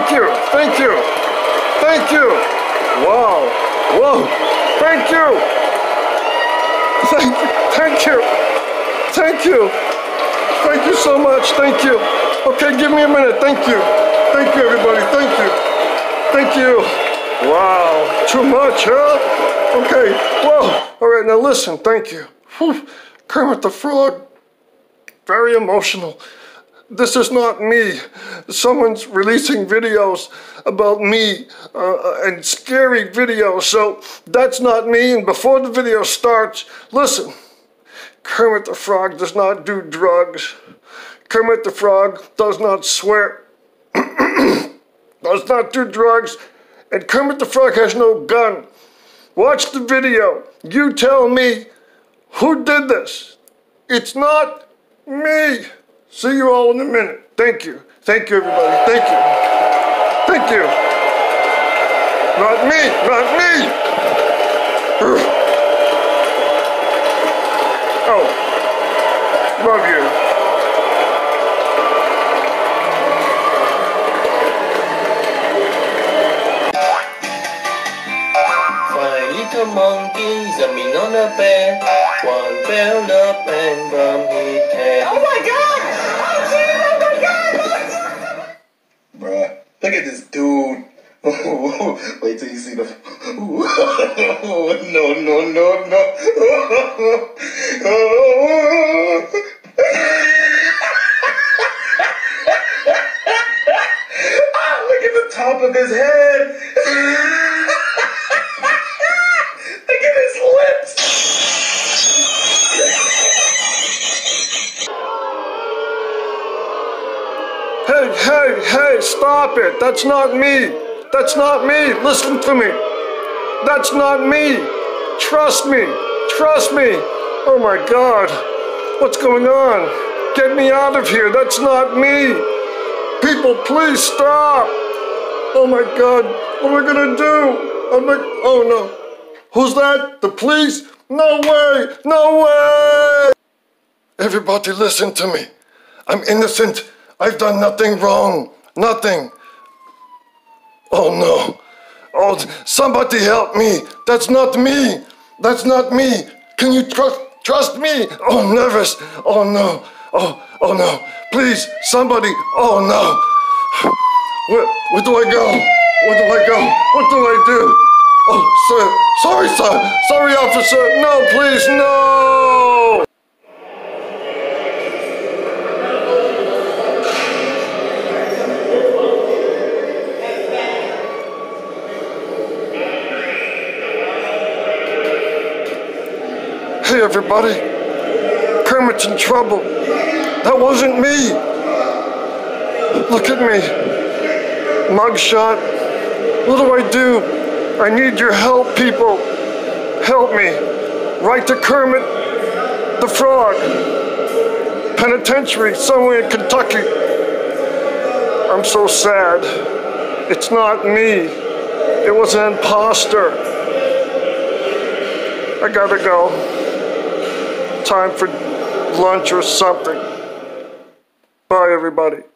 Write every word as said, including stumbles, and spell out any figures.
Thank you. Thank you. Thank you. Wow. Whoa. Thank you. Thank you. Thank you. Thank you. Thank you so much. Thank you. Okay, give me a minute. Thank you. Thank you, everybody. Thank you. Thank you. Wow. Too much, huh? Okay. Whoa. All right, now listen. Thank you. Whew. Kermit the Frog. Very emotional. This is not me. Someone's releasing videos about me uh, and scary videos, so that's not me. And before the video starts, listen, Kermit the Frog does not do drugs. Kermit the Frog does not swear, does not do drugs, and Kermit the Frog has no gun. Watch the video. You tell me who did this. It's not me. See you all in a minute. Thank you. Thank you, everybody. Thank you. Thank you. Not me. Not me. Oh. Love you. Five little monkeys jumping on a bed. One fell up and bumped his head. Oh my God! Bruh, look at this dude. Wait till you see the. No, no, no, no. Ah, look at the top of his head. Look at his lips. Hey, hey, hey, stop it. That's not me. That's not me. Listen to me. That's not me. Trust me. Trust me. Oh my God. What's going on? Get me out of here. That's not me. People, please stop. Oh my God. What am I going to do? I'm like, oh no. Who's that? The police? No way. No way. Everybody listen to me. I'm innocent. I've done nothing wrong. Nothing. Oh no. Oh, somebody help me. That's not me. That's not me. Can you trust trust me? Oh, I'm nervous. Oh no. Oh, oh no. Please, somebody. Oh no. Where, where do I go? Where do I go? What do I do? Oh, sir. Sorry, sir. Sorry, officer. No, please, no. Hey everybody, Kermit's in trouble. That wasn't me. Look at me. Mugshot. What do I do? I need your help, people. Help me. Write to Kermit the Frog. Penitentiary somewhere in Kentucky. I'm so sad. It's not me. It was an imposter. I gotta go. Time for lunch or something. Bye, everybody.